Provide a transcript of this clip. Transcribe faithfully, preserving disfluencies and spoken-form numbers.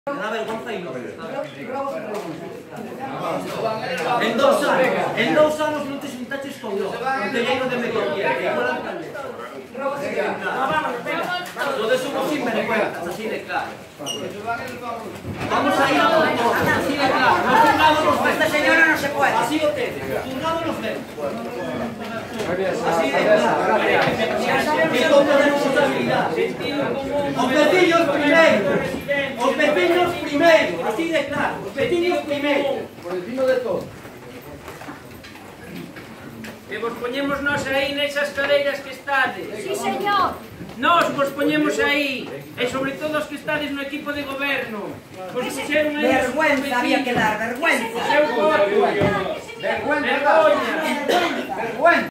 Me da vergonza y no. En dos anos, en dos anos non te sentaches con lo, concelleiro de Medio Ambiente, igual alcalde. Todos somos sinvergüenzas, así de claro. Vamos a ir a por todos, así de claro. No juzgado nos vemos. Esta señora no se puede. Así lo tenemos, juzgado nos vemos. Así de claro. Que con responsabilidad. Os veciños primeiro. Os veciños primeiro, así de claro. Os veciños primeiro. Por encima de todo. Que vos poñemos nos aí nesas cadeiras que estades. Sí, señor. Nos vos poñemos aí. E sobre todo os que estades no equipo de goberno. Vos puxeron aí. Vergüenza había que dar, vergüenza. Seu voto. Vergüenza. Vergoña. Vergüenza.